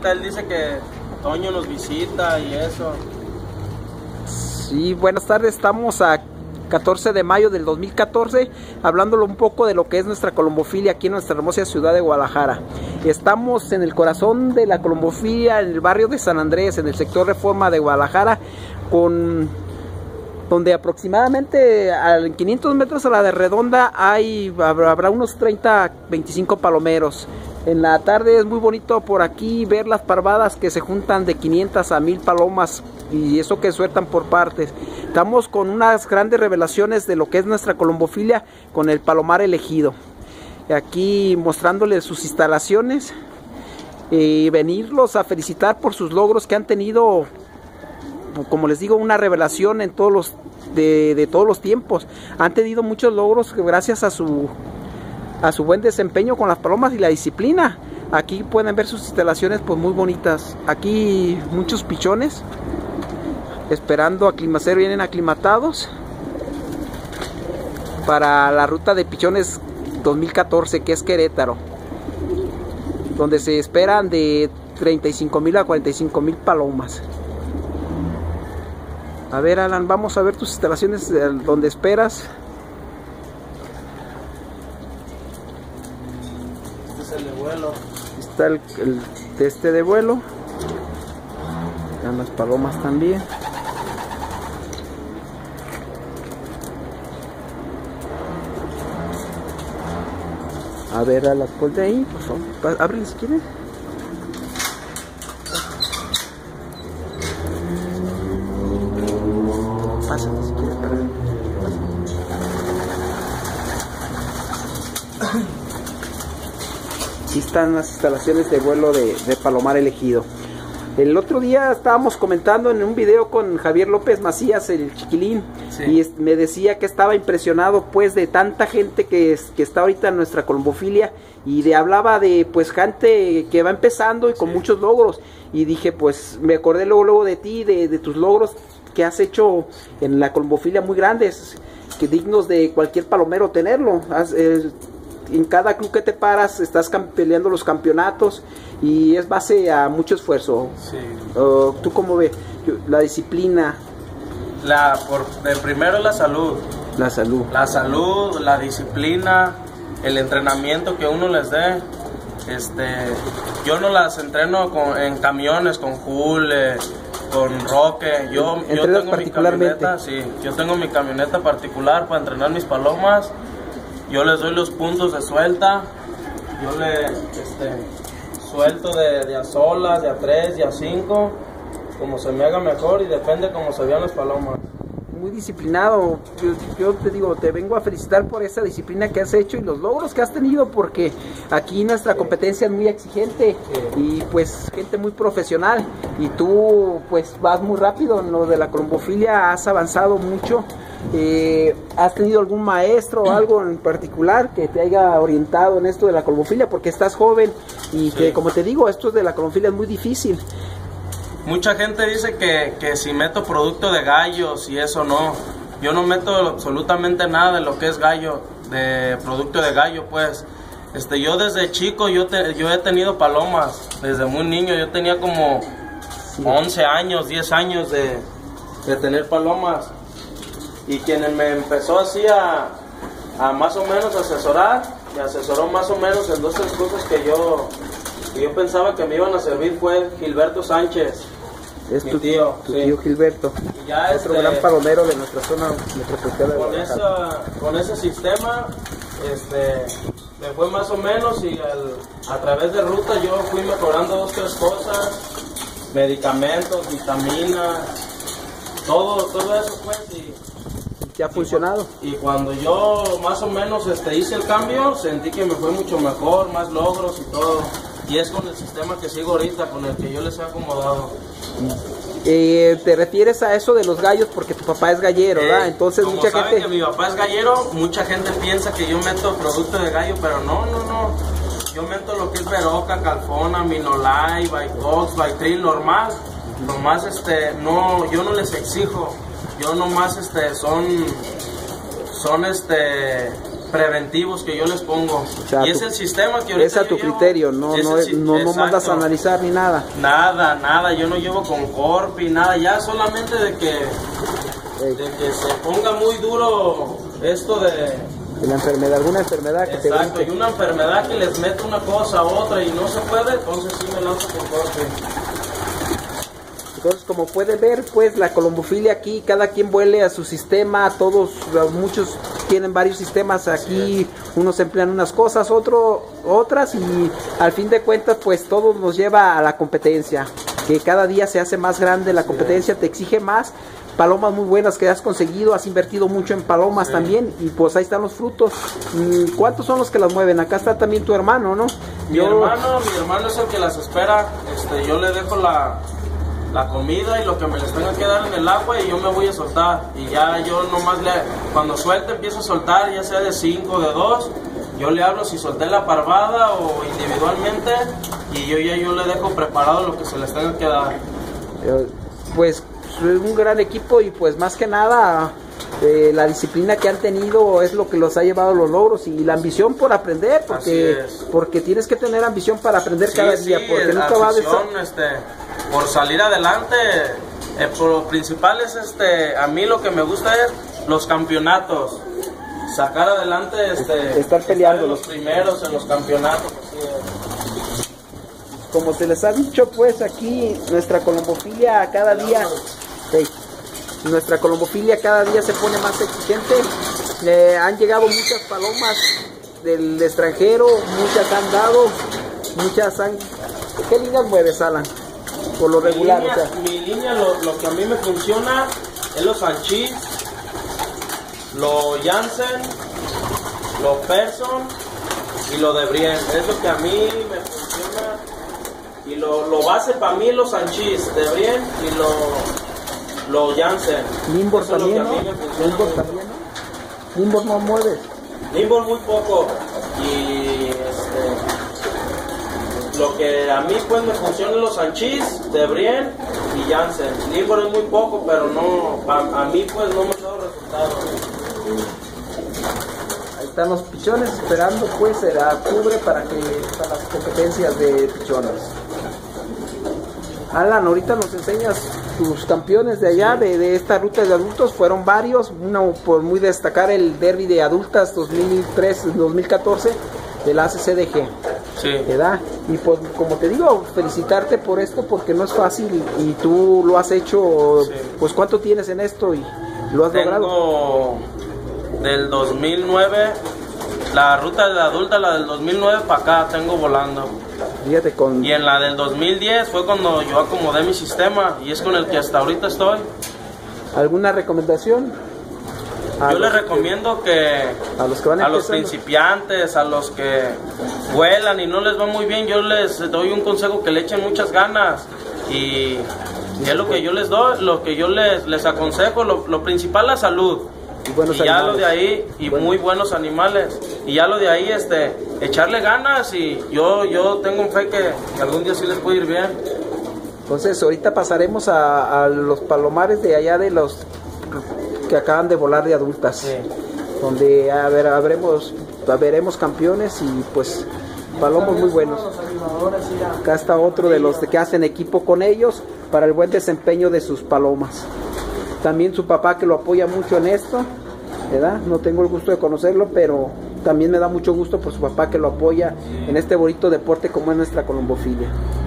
ahorita él dice que Toño nos visita y eso. Sí, buenas tardes, estamos a 14 de mayo del 2014, hablándolo un poco de lo que es nuestra colombofilia aquí en nuestra hermosa ciudad de Guadalajara. Estamos en el corazón de la colombofilia, en el barrio de San Andrés, en el sector Reforma de Guadalajara, donde aproximadamente a 500 metros a la de redonda habrá unos 25 palomeros. En la tarde es muy bonito por aquí ver las parvadas que se juntan de 500 a 1000 palomas, y eso que sueltan por partes. Estamos con unas grandes revelaciones de lo que es nuestra colombofilia con el palomar elegido. Aquí mostrándoles sus instalaciones y venirlos a felicitar por sus logros que han tenido, como les digo, una revelación en todos de todos los tiempos. Han tenido muchos logros gracias a su buen desempeño con las palomas y la disciplina. Aquí pueden ver sus instalaciones pues muy bonitas. Aquí muchos pichones esperando aclimatar, vienen aclimatados para la ruta de pichones 2014, que es Querétaro, donde se esperan de 35,000 a 45,000 palomas. A ver, Alan, vamos a ver tus instalaciones donde esperas. Este es el de vuelo. Está el teste de vuelo. Están las palomas también. A ver, a las pon de ahí, por favor. Ábrele si quieres. Pásale si quieres. Aquí están las instalaciones de vuelo de palomar elegido. El otro día estábamos comentando en un video con Javier López Macías, el chiquilín, sí, y me decía que estaba impresionado pues de tanta gente que está ahorita en nuestra colombofilia, y hablaba de pues gente que va empezando y con sí, muchos logros, y dije pues me acordé luego de ti, de tus logros que has hecho en la colombofilia muy grandes, que dignos de cualquier palomero tenerlo. En cada club que te paras estás peleando los campeonatos, y es base a mucho esfuerzo. Sí. ¿Tú cómo ves? La disciplina. Primero la salud. La salud. La salud, la disciplina, el entrenamiento que uno les dé. Yo no las entreno en camiones, con Jule, con Roque. Yo tengo mi camioneta, sí, yo tengo mi camioneta particular para entrenar mis palomas. Yo les doy los puntos de suelta, yo le suelto de a solas, de a 3, de a 5, como se me haga mejor, y depende cómo se vean las palomas. Muy disciplinado. Yo te digo, te vengo a felicitar por esa disciplina que has hecho y los logros que has tenido, porque aquí nuestra competencia es muy exigente, y pues gente muy profesional, y tú pues vas muy rápido en lo de la colombofilia, has avanzado mucho. ¿Has tenido algún maestro o algo en particular que te haya orientado en esto de la colombofilia? Porque estás joven y sí, que, como te digo, esto de la colombofilia es muy difícil. Mucha gente dice que si meto producto de gallos y eso, no. Yo no meto absolutamente nada de lo que es gallo, de producto de gallo, pues. Yo desde chico, yo he tenido palomas, desde muy niño. Yo tenía como 11 años, 10 años de tener palomas. Y quien me empezó así a más o menos asesorar, me asesoró más o menos en 2 o 3 cosas que yo pensaba que me iban a servir, fue Gilberto Sánchez. Es mi tu tío, tu sí, tío Gilberto, y ya otro gran palomero de nuestra zona metropolitana de Guadalajara. Con ese sistema me fue más o menos, y a través de ruta yo fui mejorando 2 o 3 cosas, medicamentos, vitaminas, todo eso pues, y ¿te ha funcionado? Y cuando yo más o menos hice el cambio, sentí que me fue mucho mejor, más logros y todo. Y es con el sistema que sigo ahorita, con el que yo les he acomodado. ¿Te refieres a eso de los gallos porque tu papá es gallero, ¿verdad? Entonces como mucha saben gente... que mi papá es gallero, mucha gente piensa que yo meto producto de gallo, pero no. Yo meto lo que es Veroca, Calfona, Minolay, Vitox, Vitril, normal. Nomás no, yo no les exijo. Yo nomás son preventivos que yo les pongo. O sea, y es el sistema que ahorita es a tu criterio, no mandas a analizar ni nada. Nada, yo no llevo con Corpi, nada, ya solamente de que se ponga muy duro esto de la enfermedad, alguna enfermedad que exacto, y una enfermedad que les mete una cosa a otra y no se puede, entonces sí me lanzo con Corpi. Entonces, como puede ver, pues la colombofilia aquí, cada quien vuele a su sistema, muchos tienen varios sistemas aquí, unos emplean unas cosas, otras, y al fin de cuentas, pues todo nos lleva a la competencia, que cada día se hace más grande la competencia, te exige más. Palomas muy buenas que has conseguido, has invertido mucho en palomas también, y pues ahí están los frutos. ¿Cuántos son los que las mueven? Acá está también tu hermano, ¿no? Mi hermano es el que las espera. Yo le dejo la comida y lo que me les tenga que dar en el agua, y yo me voy a soltar, y ya yo nomás cuando suelte empiezo a soltar, ya sea de 5 de 2, yo le hablo si solté la parvada o individualmente, y yo le dejo preparado lo que se les tenga que dar. Pues es un gran equipo, y pues más que nada la disciplina que han tenido es lo que los ha llevado a los logros, y la ambición por aprender, porque tienes que tener ambición para aprender cada día, porque nunca va a por salir adelante. Lo principal es a mí lo que me gusta es los campeonatos, sacar adelante estar peleando los primeros en los campeonatos. Como se les ha dicho, pues aquí nuestra colombofilia cada día se pone más exigente. Han llegado muchas palomas del extranjero, muchas han dado, ¿qué líneas mueves, Alan? Por lo regular, mi línea, lo que a mí me funciona es los Sanchis, los Jansen, los Person y los de Brien. Es lo que a mí me funciona, y lo base para mí los Sanchis de Brien y los Jansen. Nimbor también, ¿no? Nimbor no mueves. Nimbor muy poco, y lo que a mí pues me funcionan los Sanchis, de Brien y Jansen. Nimbor es muy poco, pero no, a mí pues no me ha dado resultados. Ahí están los pichones esperando pues a octubre para las competencias de pichones. Alan, ahorita nos enseñas tus campeones de allá, de esta ruta de adultos. Fueron varios, uno por muy destacar el derby de adultas 2014 de la ACCDG. Sí. ¿Verdad? Y pues como te digo, felicitarte por esto, porque no es fácil, y tú lo has hecho. Sí. Pues ¿cuánto tienes en esto y lo has logrado? Del 2009, la ruta de adulta, la del 2009 para acá tengo volando. Fíjate y en la del 2010 fue cuando yo acomodé mi sistema, y es con el que hasta ahorita estoy. ¿Alguna recomendación? Yo les recomiendo que a los principiantes, a los que vuelan y no les va muy bien, yo les doy un consejo: que le echen muchas ganas, y es lo que yo les doy, lo que yo les aconsejo. Lo principal, la salud, y ya lo de ahí, y muy buenos animales, y ya lo de ahí, echarle ganas, y yo tengo fe que algún día sí les puede ir bien. Entonces ahorita pasaremos a los palomares de allá, de los que acaban de volar de adultas, sí, donde veremos campeones, y pues palomos muy buenos. Acá está otro de los que hacen equipo con ellos para el buen desempeño de sus palomas. También su papá, que lo apoya mucho en esto, ¿verdad? No tengo el gusto de conocerlo, pero también me da mucho gusto por su papá, que lo apoya en este bonito deporte como es nuestra colombofilia.